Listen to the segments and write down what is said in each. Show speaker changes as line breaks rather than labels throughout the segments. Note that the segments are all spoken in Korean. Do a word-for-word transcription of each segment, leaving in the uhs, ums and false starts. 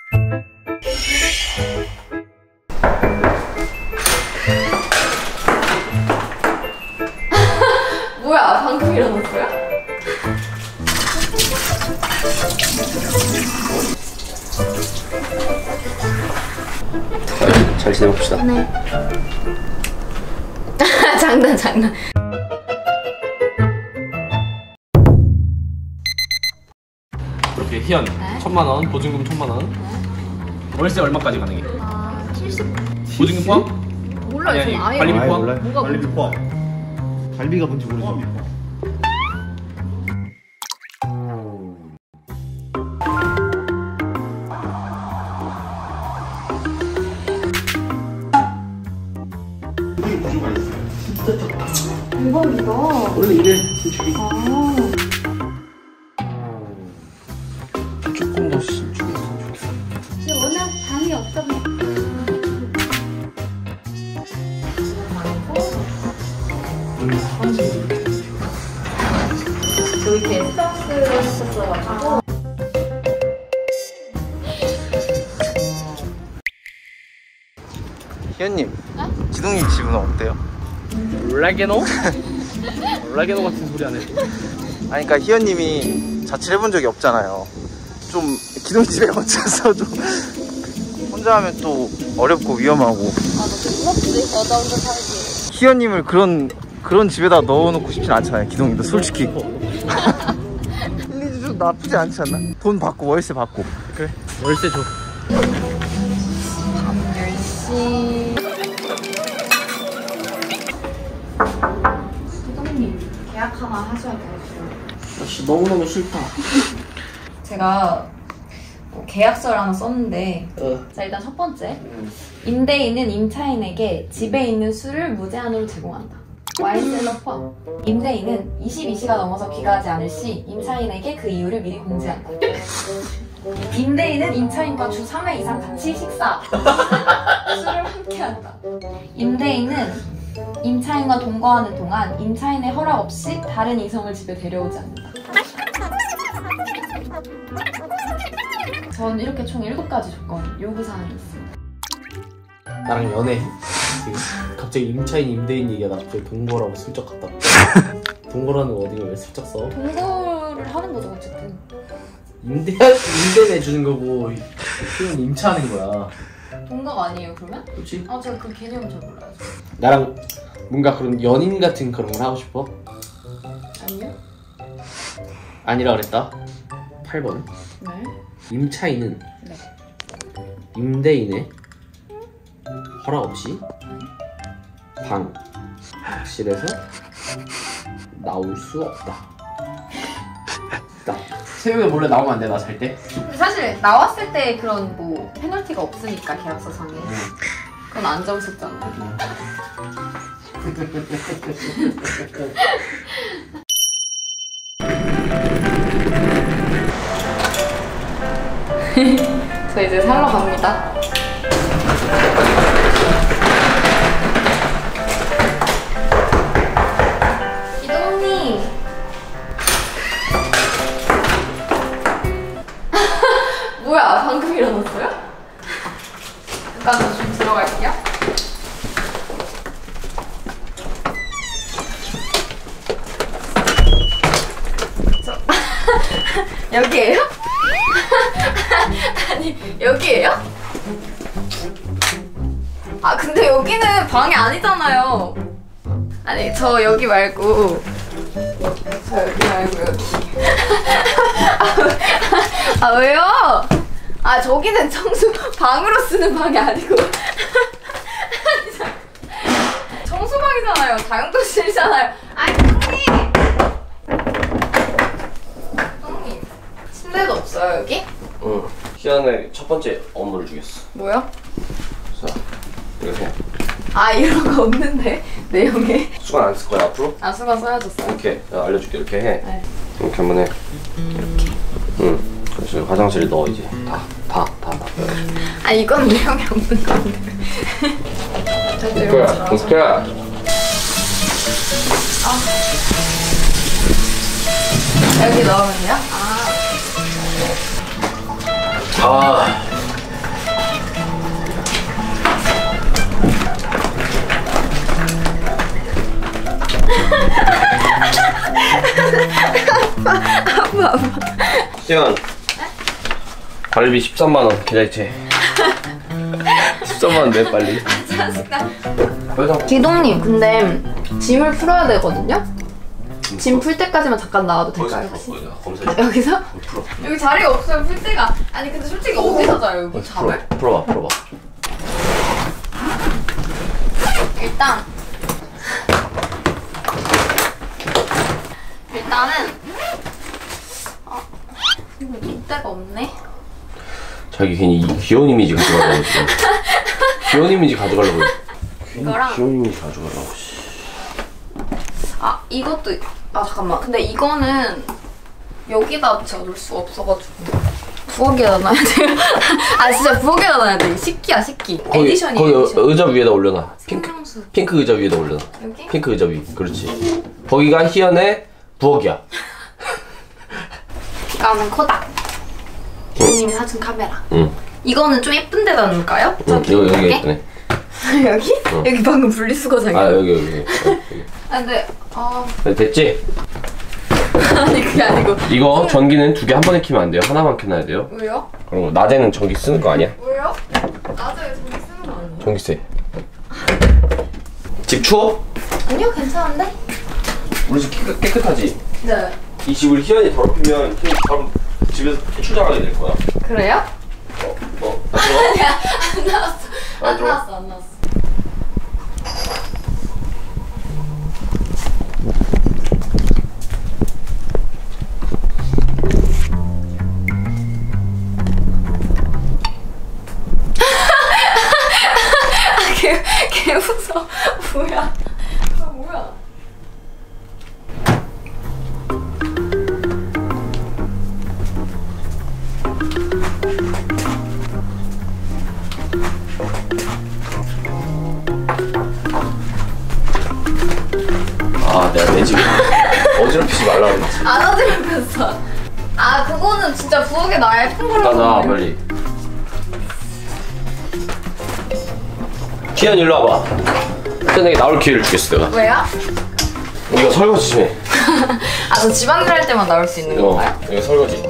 뭐야, 방금 일어났어요?
잘 지내봅시다.
네. 장난 장난.
이렇게 희연
네?
천만 원, 보증금 천만 원.
네?
월세 얼마까지 가능해?
아, 칠십.
보증금 포함?
몰라요,
아니,
전 아예.
관리비
몰라요.
포함?
뭐가
관리비 포함. 관리비가 뭔지 모르죠. 이게 구조가 있어요.
대박이다.
원래 이래 신축이.
아.
조금 더 신축했으면 좋겠어.
지금 워낙 방이 없다 보니까. 저기 게스트하우스를 했었어가지고.
희연님,
네?
지동님 집은 어때요?
라게노? 라게노 같은 소리 안 해.
아니 그러니까 희연님이 자취를 해본 적이 없잖아요. 좀 기동이 집에 얹혀서 좀 혼자 하면 또 어렵고 위험하고.
아, 너 무섭지? 여자 혼자 살기.
희연님을 그런 그런 집에다 넣어놓고 싶진 않잖아요. 기동님도 솔직히. 일리즈 좀 나쁘지 않지 않나? 돈 받고 월세 받고.
그래, 월세 줘.
열시. 소장님 계약 하나 하셔야 돼요.
씨, 너무너무 싫다.
제가 뭐 계약서를 하나 썼는데,
어.
자 일단 첫 번째, 임대인은 임차인에게 집에 있는 술을 무제한으로 제공한다. 와인셀러 포함. 임대인은 이십이 시가 넘어서 귀가하지 않을 시 임차인에게 그 이유를 미리 공지한다. 임대인은 임차인과 주 삼 회 이상 같이 식사, 술을 함께한다. 임대인은 임차인과 동거하는 동안 임차인의 허락 없이 다른 이성을 집에 데려오지 않는다. 전 이렇게 총 일곱 가지 조건, 요구사항이 있습니다.
나랑 연애. 갑자기 임차인, 임대인 얘기가 나 갑자기 동거라고 슬쩍 갔다. 동거라는 워딩을 왜 슬쩍 써?
동거를 하는 거죠, 어쨌든.
임대, 임대 내주는 거고, 그냥 임차하는 거야.
동거가 아니에요, 그러면?
그렇지?
아, 제가 그 개념을 잘 몰라요.
나랑 뭔가 그런 연인 같은 그런 걸 하고 싶어?
아니요?
아니라 그랬다. 팔 번.
네.
임차인은
네.
임대인의 허락 없이 방실에서 나올 수 없다. 새벽에 몰래 나오면 안 돼, 나 잘 때?
근데 사실 나왔을 때 그런 뭐 페널티가 없으니까 계약서상에.
응.
그건 안 적으셨잖아요. 저 이제 살러 갑니다. 이동님. 뭐야, 방금 일어났어요? 잠깐 저 좀 들어갈게요. 저 여기에요? 아니, 여기에요? 아, 근데 여기는 방이 아니잖아요. 아니, 저 여기 말고, 저 여기 말고 여기. 아, 아, 왜요? 아, 저기는 청소 방으로 쓰는 방이 아니고. 청소방이잖아요. 다용도실이잖아요. 아니, 형님! 형님, 침대도 없어요, 여기?
응. 희연의 첫 번째 업무를 주겠어.
뭐요?
자, 이거 해.
아, 이런 거 없는데? 내용에?
수건 안 쓸 거야, 앞으로?
아, 수건 써야죠, 써요.
이렇게. 내가 알려줄게. 이렇게 해.
네.
이렇게 한번 해.
이렇게.
응. 그래서 화장실에 넣어, 이제. 다, 다, 다, 다.
아, 이건 내용이 없는 건데. 저도 이런 거 잘하죠.
동스크야.
여기 넣으면 돼요? 아.
아,
아파 아파 아파.
희연 관리비 십삼만 원 계좌이체. 십삼만 원 내 빨리.
짜증나. 기동님 근데 짐을 풀어야 되거든요? 짐 풀 때까지만 잠깐 나와도 될까요? 다시? 여기서?
풀어.
여기 자리가 없어요 풀 때가. 아니 근데 솔직히 어디서 자요 여기 잠을?
풀어봐 풀어봐.
일단 일단은 어, 이때가 없네.
자기 괜히 귀여운 이미지 가져가려고 지금. 귀여운 이미지 가져가려고.
이거랑
귀여운 이미지 가져가려고.
아 이것도 아 잠깐만 근데 이거는 여기다 제가 놓을 수가 없어가지고 부엌에다 놔야 돼요. 아 진짜 부엌에다 놔야 돼. 식기야 식기.
거기,
에디션이에요
거기
에디션.
의자 위에다 올려놔. 핑크
생명수.
핑크 의자 위에다 올려놔.
여기?
핑크 의자 위. 그렇지. 거기가 희연의 부엌이야.
이거는 코닥. 기동님이 사준 카메라.
응.
이거는 좀 예쁜 데다 놓을까요?
응. 여기 여기 예쁘네.
여기?
어.
여기 방금 분리수거장이야.
아 여기 여기. 어, 여기.
아 근데 아
네, 됐지?
아니 그게 아니고.
이거 전기는 두 개 한 번에 켜면 안 돼요. 하나만 켜놔야 돼요.
왜요?
그리고 낮에는 전기 쓰는 거 아니야?
왜요? 나중에 전기 쓰는 거 아니에요?
전기세. 집 추워?
아니요 괜찮은데?
우리 집 깨끗, 깨끗하지?
네.
이 집을 희연이 더럽히면 희연이 바로 집에서 퇴출당하게 될 거야.
그래요?
어? 어? 나 들어가?
아니야 안 나왔어.
안
안
들어와?
나왔어 안 나왔어. 개, 개 무서워. 뭐야? 아, 뭐야?
아 내가 내 집에 어지럽히지 말라 그랬지.
안 어지럽혔어. 아 그거는 진짜 부엌에 놔야 예쁜 걸로.
나나 빨리. 희연 일로 와봐. 희연에게 나올 기회를 주겠어 내가.
왜요?
이거 설거지 좀 해.
아 저 집안일 할 때만 나올 수 있는
어,
건가요?
이거 설거지.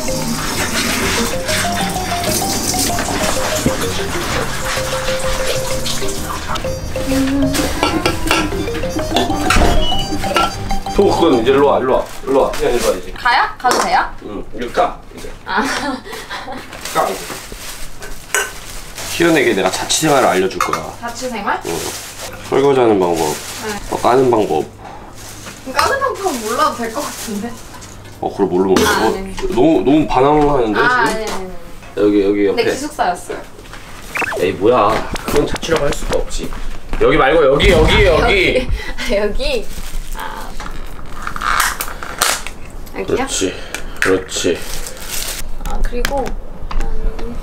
또 그건 이제 일로 와 일로 와 일로 와 희연 일로 와 이제.
가요? 가도 돼요?
응 이거 까 이제.
아
까. 희연에게 내가 자취생활을 알려줄 거야.
자취생활?
어. 설거지하는 방법, 어, 까는 방법.
까는 방법 몰라도 될 것 같은데.
어 그걸 뭘로 모르겠어.
아,
어,
네.
너무 너무 반항하는데
아
지금?
네네네.
여기 여기 옆에.
근데 기숙사였어요.
에이 뭐야? 그건 자취라고 할 수가 없지. 여기 말고 여기 여기 여기.
아, 여기. 아 여기요?
그렇지, 그렇지.
아 그리고 음...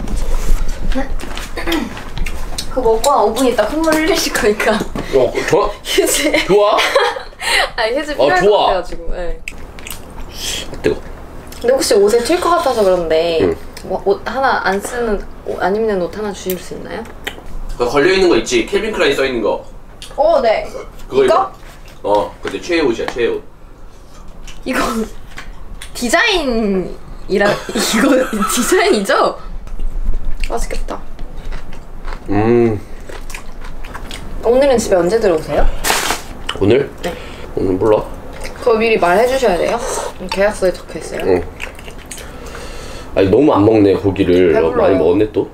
그거 먹고 한 오 분 있다 콧물 흘리실 거니까
어 좋아?
휴지.
좋아?
아니 휴지
어,
필요할 것
좋아.
같아가지고. 네.
뜨거.
근데 혹시 옷에 튈 것 같아서 그런데
응.
뭐 옷 하나 안 쓰는 옷, 안 입는 옷 하나 주실 수 있나요?
그 걸려 있는 거 있지? 켈빈 클라인 써 있는 거.
어, 네.
그거
이거?
입어. 어, 근데 최애 옷이야 최애 옷.
이거 디자인이라 이거 디자인이죠? 맛있겠다.
음.
오늘은 집에 언제 들어오세요?
오늘?
네.
오늘 몰라.
그거 미리 말해주셔야 돼요. 계약서에 적혀 있어요.
응. 아니 너무 안 먹네 고기를.
배불러요.
많이 먹었네 또.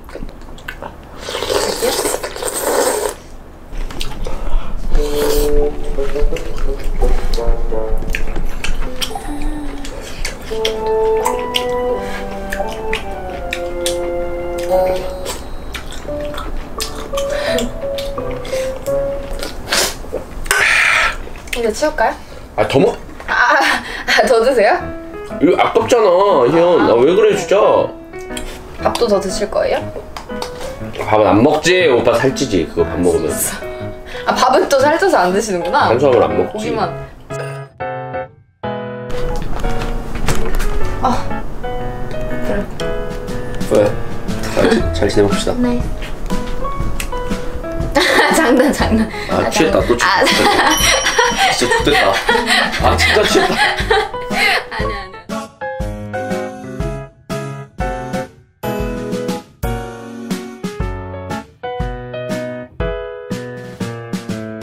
이제 치울까요?
아 더 먹?
아, 아, 더 드세요?
이거 아깝잖아 희연. 나 왜 그래 진짜.
밥도 더 드실 거예요?
밥은 안 먹지. 오빠 살찌지 그거 밥 먹으면.
아, 밥은 또 살쪄서 안 드시는구나.
탄수화물 안 먹지.
고기만. 아, 그래.
왜? 잘, 잘 지내봅시다.
네. 장난 장난.
아 취했다 또 취했다.
아,
진짜 좋됐다. 아 진짜 취했다.